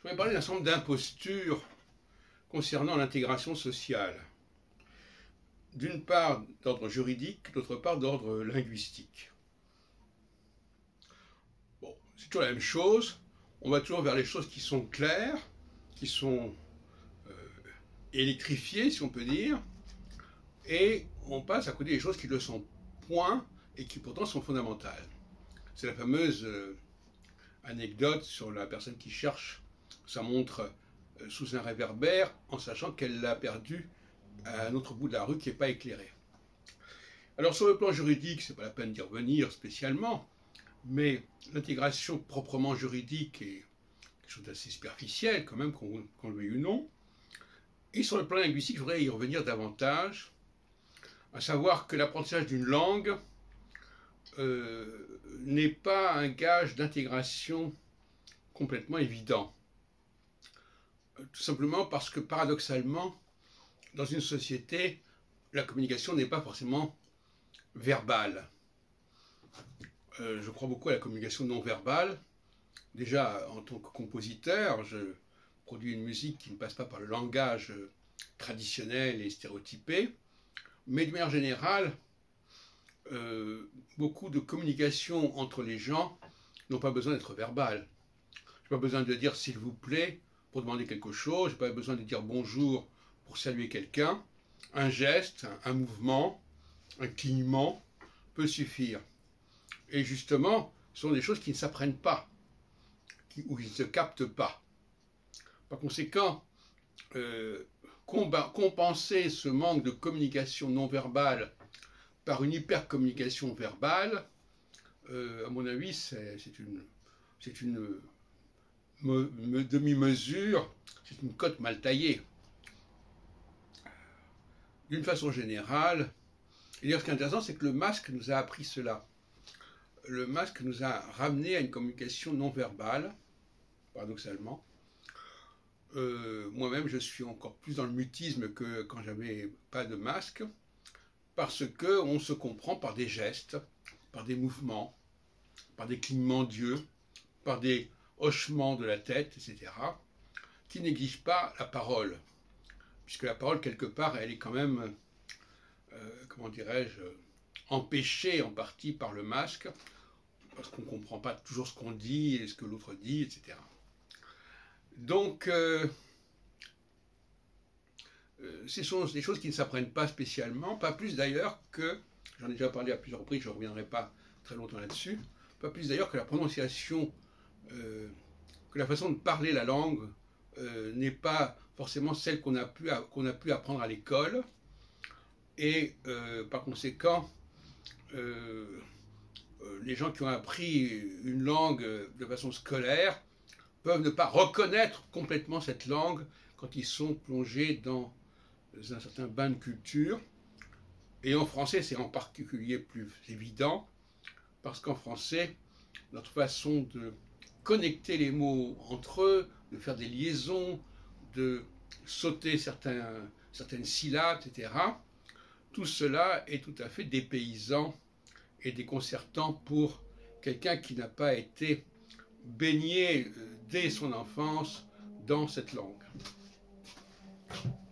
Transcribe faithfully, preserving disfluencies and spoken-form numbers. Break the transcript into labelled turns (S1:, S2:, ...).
S1: Je vais parler d'un certain nombre d'impostures concernant l'intégration sociale. D'une part d'ordre juridique, d'autre part d'ordre linguistique. Bon, c'est toujours la même chose. On va toujours vers les choses qui sont claires, qui sont euh, électrifiées, si on peut dire, et on passe à côté des choses qui le sont point et qui pourtant sont fondamentales. C'est la fameuse euh, anecdote sur la personne qui cherche sa montre euh, sous un réverbère en sachant qu'elle l'a perdue à un autre bout de la rue qui n'est pas éclairé. Alors sur le plan juridique, c'est pas la peine d'y revenir spécialement, mais l'intégration proprement juridique est quelque chose d'assez superficiel quand même, qu'on qu'on le veuille ou non. Et sur le plan linguistique, je voudrais y revenir davantage, à savoir que l'apprentissage d'une langue euh, n'est pas un gage d'intégration complètement évident. Tout simplement parce que paradoxalement, dans une société, la communication n'est pas forcément verbale. Euh, je crois beaucoup à la communication non verbale. Déjà, en tant que compositeur, je produis une musique qui ne passe pas par le langage traditionnel et stéréotypé, mais de manière générale, euh, beaucoup de communication entre les gens n'ont pas besoin d'être verbales. Je n'ai pas besoin de dire s'il vous plaît pour demander quelque chose, je n'ai pas besoin de dire bonjour pour saluer quelqu'un. Un geste, un, un mouvement, un clignement peut suffire. Et justement, ce sont des choses qui ne s'apprennent pas, qui, ou qui ne se captent pas. Par conséquent, euh, compenser ce manque de communication non verbale par une hypercommunication verbale, euh, à mon avis, c'est une, c'est une me, me, demi-mesure, c'est une cote mal taillée. D'une façon générale, et d'ailleurs ce qui est intéressant, c'est que le masque nous a appris cela. Le masque nous a ramené à une communication non verbale, paradoxalement. Euh, Moi-même, je suis encore plus dans le mutisme que quand j'avais pas de masque, parce qu'on se comprend par des gestes, par des mouvements, par des clignements d'yeux, par des hochements de la tête, et cetera, qui n'exigent pas la parole, puisque la parole, quelque part, elle est quand même, euh, comment dirais-je, empêchée en partie par le masque, parce qu'on ne comprend pas toujours ce qu'on dit et ce que l'autre dit, et cetera. Donc, euh, euh, ce sont des choses qui ne s'apprennent pas spécialement, pas plus d'ailleurs que, j'en ai déjà parlé à plusieurs reprises, je ne reviendrai pas très longtemps là-dessus, pas plus d'ailleurs que la prononciation, euh, que la façon de parler la langue euh, n'est pas forcément celle qu'on a pu, qu'on a pu apprendre à l'école, et euh, par conséquent, euh, euh, les gens qui ont appris une langue de façon scolaire peuvent ne pas reconnaître complètement cette langue quand ils sont plongés dans un certain bain de culture. Et en français, c'est en particulier plus évident, parce qu'en français, notre façon de connecter les mots entre eux, de faire des liaisons, de sauter certains, certaines syllabes, et cetera, tout cela est tout à fait dépaysant et déconcertant pour quelqu'un qui n'a pas été baigné dès son enfance dans cette langue.